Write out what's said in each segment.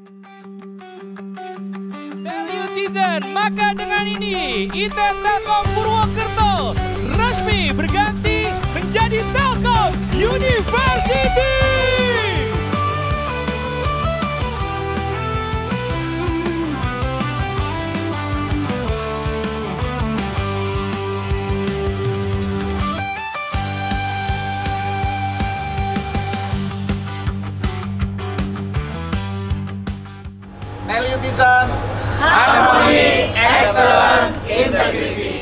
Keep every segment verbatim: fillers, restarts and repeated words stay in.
Telutizen, maka dengan ini I T Telkom Purwokerto resmi berganti menjadi Telkom University. Telutizen, harmony, excellence, integrity.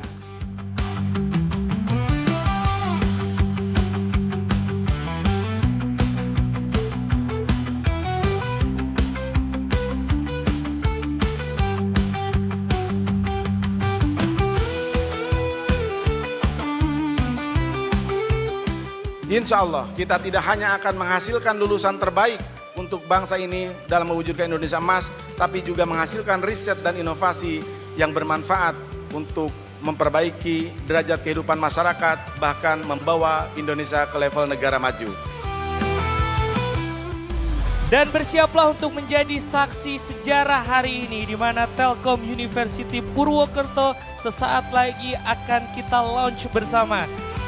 Insya Allah kita tidak hanya akan menghasilkan lulusan terbaik untuk bangsa ini dalam mewujudkan Indonesia Emas, tapi juga menghasilkan riset dan inovasi yang bermanfaat untuk memperbaiki derajat kehidupan masyarakat, bahkan membawa Indonesia ke level negara maju. Dan bersiaplah untuk menjadi saksi sejarah hari ini di mana Telkom University Purwokerto sesaat lagi akan kita launch bersama.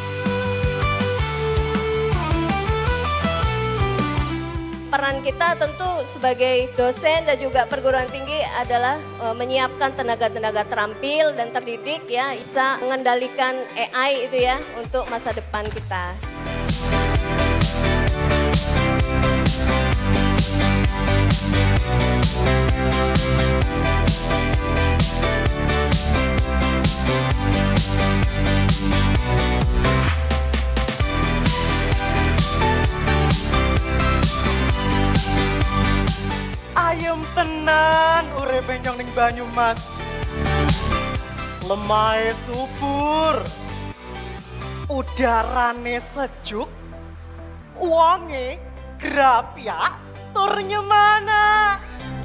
Peran kita tentu sebagai dosen dan juga perguruan tinggi adalah e, menyiapkan tenaga-tenaga terampil dan terdidik ya, bisa mengendalikan A I itu ya untuk masa depan kita. Ayem tenan urip nyong ning Banyumas. Lemahe subur. Udarane sejuk. Wonge grapyak tur nyemana.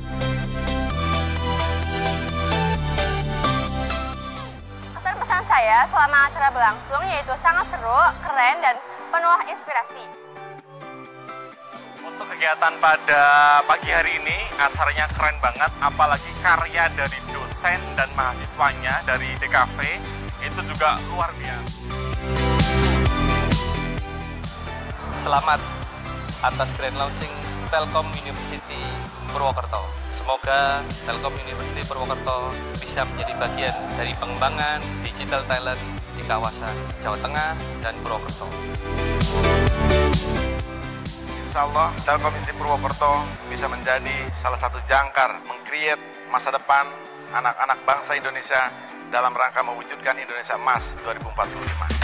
Pesan-pesan saya selama acara berlangsung yaitu sangat seru, keren, dan penuh inspirasi. Untuk kegiatan pada pagi hari ini, acaranya keren banget, apalagi karya dari dosen dan mahasiswanya dari D K V itu juga luar biasa. Selamat atas grand launching Telkom University Purwokerto. Semoga Telkom University Purwokerto bisa menjadi bagian dari pengembangan digital talent di kawasan Jawa Tengah dan Purwokerto. Insya Allah Telkom University Purwokerto bisa menjadi salah satu jangkar meng-create masa depan anak-anak bangsa Indonesia dalam rangka mewujudkan Indonesia Emas dua ribu empat puluh lima.